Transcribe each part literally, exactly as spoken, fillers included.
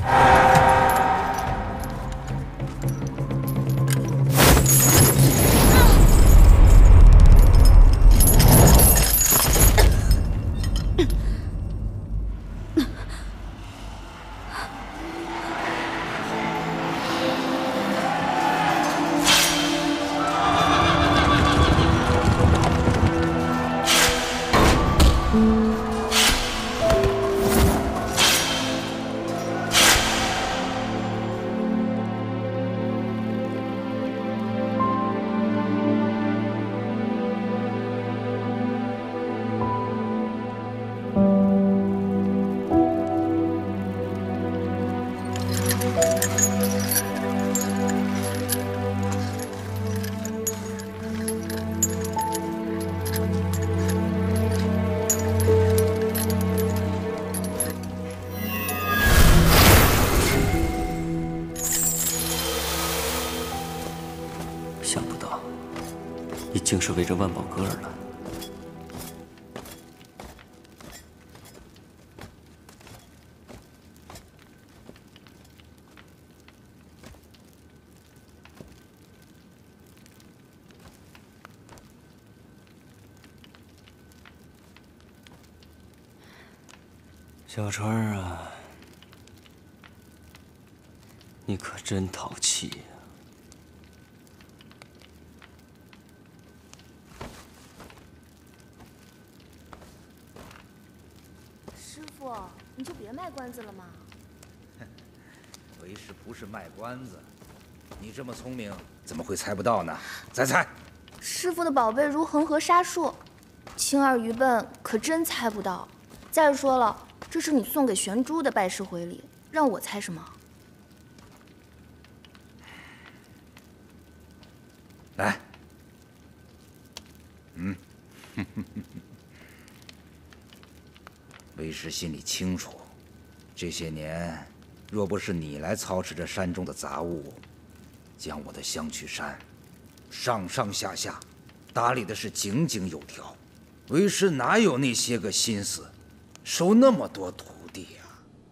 想不到，你竟是为这万宝阁而来。小川啊，你可真淘气呀！ 师傅，你就别卖关子了嘛。 为师不是卖关子，你这么聪明，怎么会猜不到呢？再猜。 师傅的宝贝如恒河沙数，青儿愚笨，可真猜不到。再说了，这是你送给玄珠的拜师回礼，让我猜什么？ 来，嗯，为师心里清楚，这些年若不是你来操持着山中的杂物，将我的香曲山上上下下打理的是井井有条，为师哪有那些个心思收那么多徒弟呀？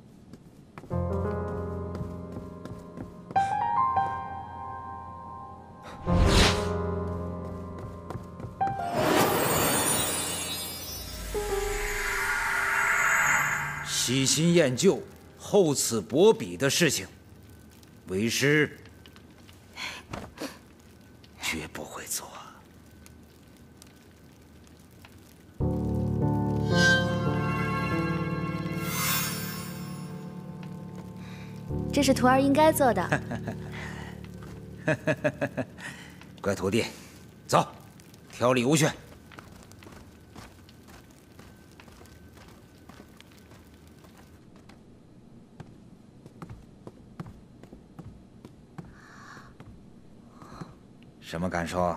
喜新厌旧、厚此薄彼的事情，为师绝不会做。 这是徒儿应该做的。 乖徒弟，走，挑礼物去。 什么感受？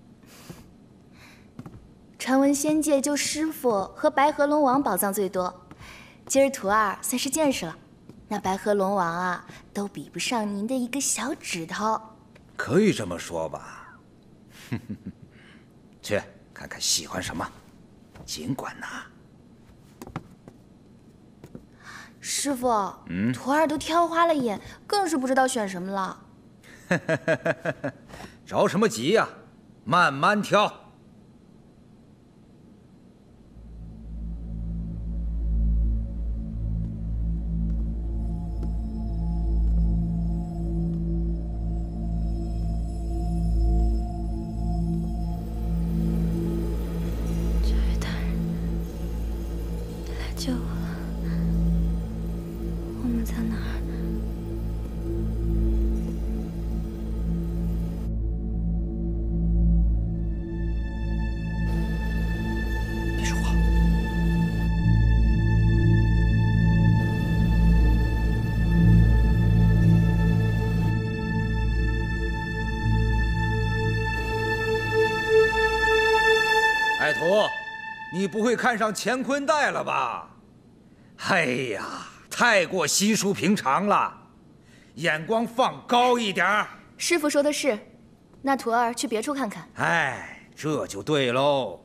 传闻仙界就师傅和白河龙王宝藏最多，今儿徒儿算是见识了。那白河龙王啊，都比不上您的一个小指头。 可以这么说吧。去看看喜欢什么，尽管拿。 师傅， 嗯， 徒儿都挑花了眼，更是不知道选什么了。 着什么急呀？慢慢挑。 这位大人，你来救我了。我们在哪儿？ 爱徒，你不会看上乾坤袋了吧？哎呀，太过稀疏平常了，眼光放高一点儿。 师傅说的是，那徒儿去别处看看。 哎，这就对喽。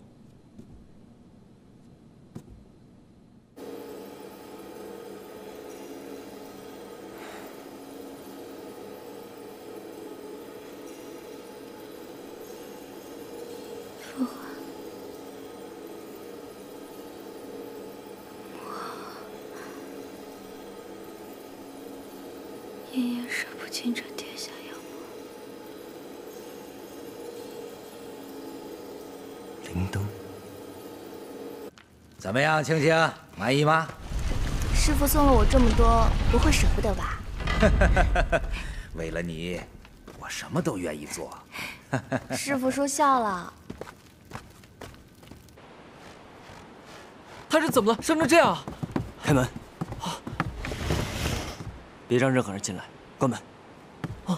夜夜舍不清这天下阳光。灵灯。 怎么样，青青，满意吗？ 师傅送了我这么多，不会舍不得吧？ 为了你，我什么都愿意做。 师傅说笑了。 他是怎么了？伤成这样？ 开门！啊！别让任何人进来，关门。 啊！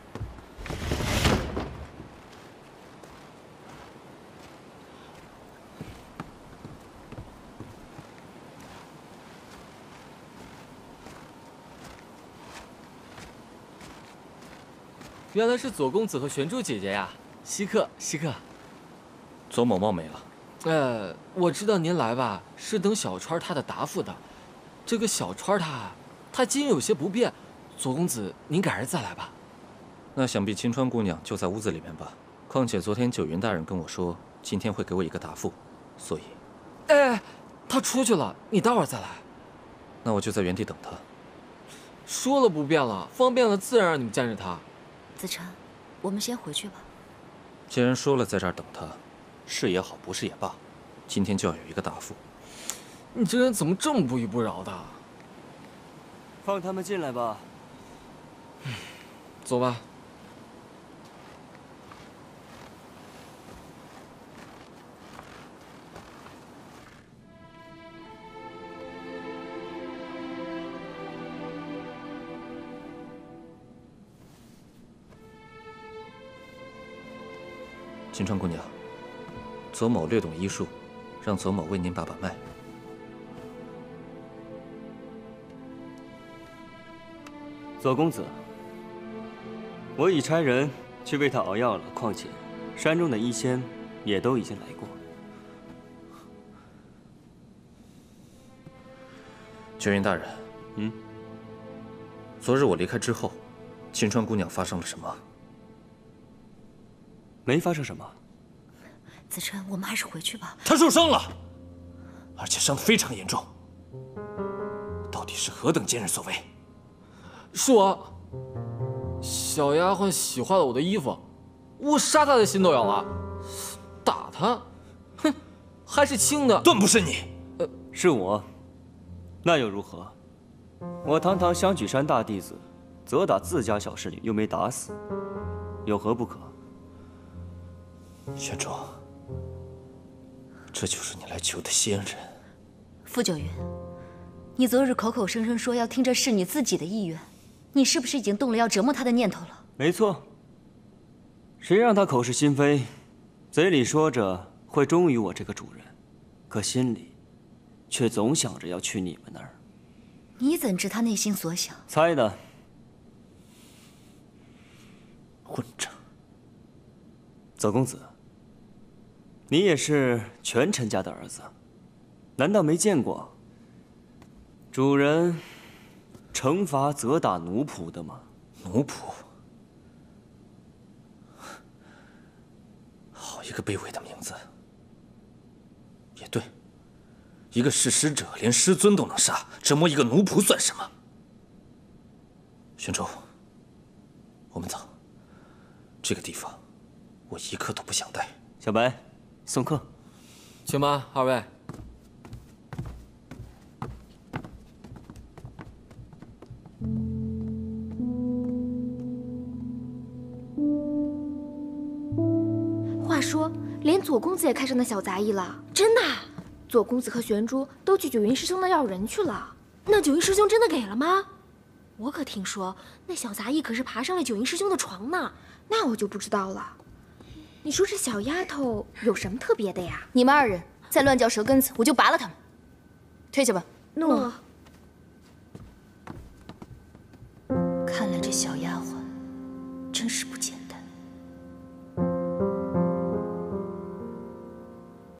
原来是左公子和玄珠姐姐呀！稀客，稀客。 左某冒昧了。 呃，我知道您来吧，是等小川他的答复的。这个小川他，他今日有些不便，左公子您改日再来吧。 那想必秦川姑娘就在屋子里面吧？况且昨天九云大人跟我说，今天会给我一个答复，所以…… 哎，他出去了，你待会儿再来。 那我就在原地等他。 说了不便了，方便了自然让你们见着他。 子辰，我们先回去吧。 既然说了在这儿等他，是也好，不是也罢，今天就要有一个答复。 你这人怎么这么不依不饶的？ 放他们进来吧。 走吧。 秦川姑娘，左某略懂医术，让左某为您把把脉。 左公子，我已差人去为他熬药了，况且山中的医仙也都已经来过。 九云大人， 嗯， 昨日我离开之后，秦川姑娘发生了什么？ 没发生什么。 子辰，我们还是回去吧。 她受伤了，而且伤得非常严重。到底是何等奸人所为？ 是我，小丫鬟洗坏了我的衣服，我杀她的心都有了。打她，哼，还是轻的。 断不是你， 呃，是我，那又如何？我堂堂香举山大弟子，责打自家小侍女，又没打死，有何不可？ 玄珠，这就是你来求的仙人。 傅九云，你昨日口口声声说要听这侍女自己的意愿，你是不是已经动了要折磨她的念头了？ 没错。谁让她口是心非，嘴里说着会忠于我这个主人，可心里却总想着要去你们那儿。 你怎知她内心所想？ 猜的。 混账！ 左公子，你也是权臣家的儿子，难道没见过主人惩罚责打奴仆的吗？ 奴仆，好一个卑微的名字。也对，一个弑师者连师尊都能杀，折磨一个奴仆算什么？玄珠，我们走。这个地方，我一刻都不想待。 小白，送客。 请吧，二位。 话说，连左公子也开上那小杂役了，真的？左公子和玄珠都去九云师兄那要人去了。那九云师兄真的给了吗？我可听说那小杂役可是爬上了九云师兄的床呢。那我就不知道了。你说这小丫头有什么特别的呀？ 你们二人再乱叫舌根子，我就拔了他们。退下吧。 诺。 看来这小丫鬟真是不